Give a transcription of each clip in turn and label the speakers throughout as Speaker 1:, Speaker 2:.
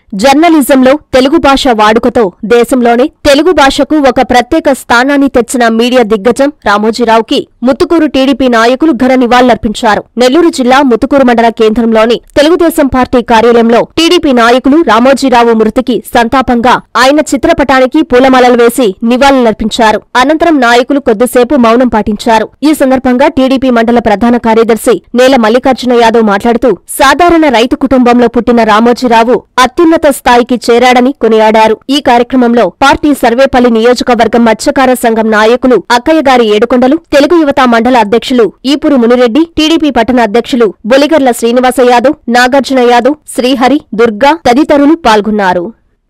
Speaker 1: జర్నలిజంలో తెలుగు భాష వాడుకతో దేశంలోనే తెలుగు భాషకు ఒక ప్రత్యేక స్థానాన్ని తెచ్చిన మీడియా దిగ్గజం రామోజీరావుకి ముత్తుకూరు టీడీపీ నాయకులు ఘన నివాళులర్పించారు. నెల్లూరు జిల్లా ముత్తుకూరు మండల కేంద్రంలోని తెలుగుదేశం పార్టీ కార్యాలయంలో టీడీపీ నాయకులు రామోజీరావు మృతికి సంతాపంగా ఆయన చిత్రపటానికి పూలమాలలు వేసి నివాళులర్పించారు. అనంతరం నాయకులు కొద్దిసేపు మౌనం పాటించారు. ఈ సందర్భంగా టీడీపీ మండల ప్రధాన కార్యదర్శి నేల మల్లికార్జున యాదవ్ మాట్లాడుతూ సాధారణ రైతు కుటుంబంలో పుట్టిన రామోజీరావు అత్యున్నత స్థాయికి చేరాడని కొనియాడారు. ఈ కార్యక్రమంలో పార్టీ సర్వేపల్లి నియోజకవర్గం మత్స్యకార సంఘం నాయకులు అక్కయ్యగారి ఏడుకొండలు, తెలుగు యువత మండల అధ్యక్షులు ఈపురు మునిరెడ్డి, టీడీపీ పట్టణ అధ్యక్షులు బొలిగర్ల శ్రీనివాస యాదవ్, నాగార్జున యాదవ్, శ్రీహరి, దుర్గా తదితరులు పాల్గొన్నారు.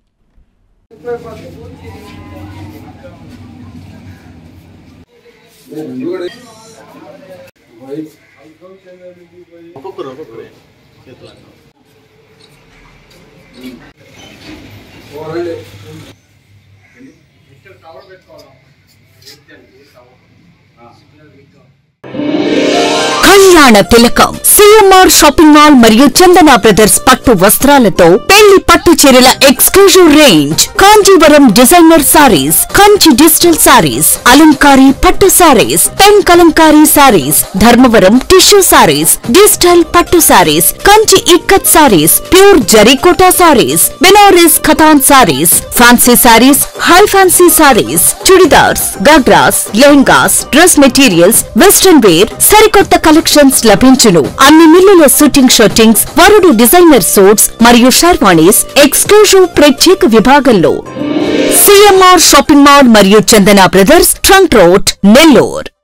Speaker 2: కళ్యాణ తిలకం సిఎంఆర్ షాపింగ్ మాల్ మరియు చందన బ్రదర్స్ పట్టు వస్త్రాలతో పెళ్లి పట్టు చీరల exclusive range, Kanjeevaram designer saris, Kanchi digital saris, Alankari పట్టు saris, pen Kalamkari saris, Dharmavaram tissue saris, digital పట్టు సారీస్, కంచి ఇక్కత్ సారీస్, ప్యూర్ జరీకోటా saris, Benaras Khatan saris, fancy saris, high fancy saris, chudidars, ghagras, lehengas, dress materials, western wear, సరికొత్త కలెక్షన్స్ లభించును. అన్ని మిల్లుల షూటింగ్ షర్టింగ్స్, వరుడు డిజైనర్ సూట్స్ మరియు షర్వాణీస్ ఎక్స్క్లూజివ్ ప్రత్యేక విభాగంలో సిఎంఆర్ షాపింగ్ మాల్ మరియు Chandana brothers, trunk road, Nellore.